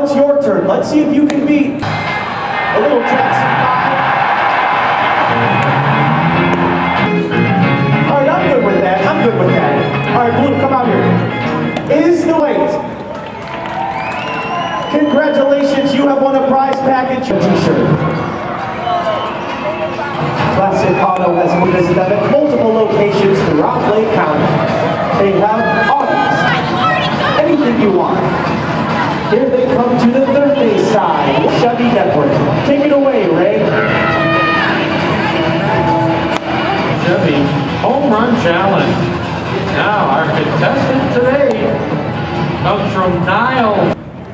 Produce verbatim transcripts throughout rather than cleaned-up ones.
it's your turn. Let's see if you can beat a little Jackson five. All right, I'm good with that. I'm good with that. All right, Blue, come out here. Is the weight. Congratulations, you have won a prize package t-shirt. Classic Auto has visited them at multiple locations throughout Lake County. They have Audis, anything you want. Here they come to the third base side, Chevy Network. Take it away, Ray. Chevy Home Run Challenge. Now our contestant today comes from Niles.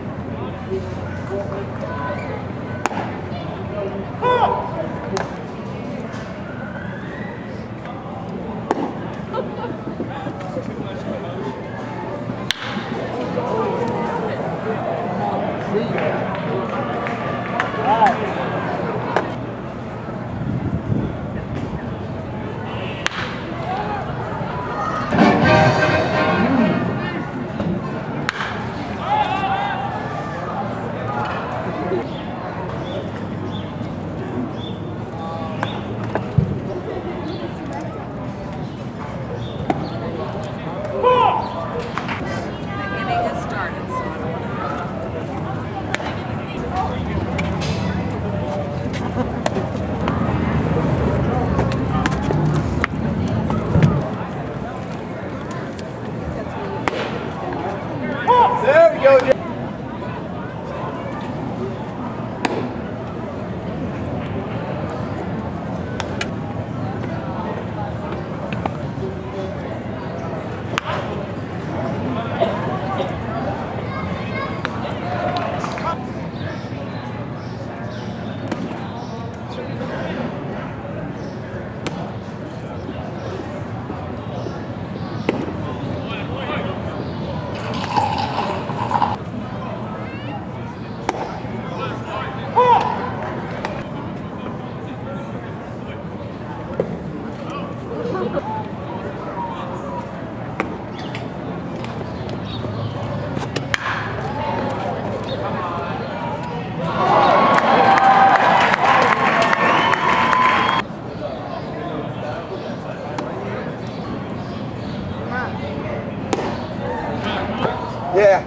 There we go, Jay. Yeah.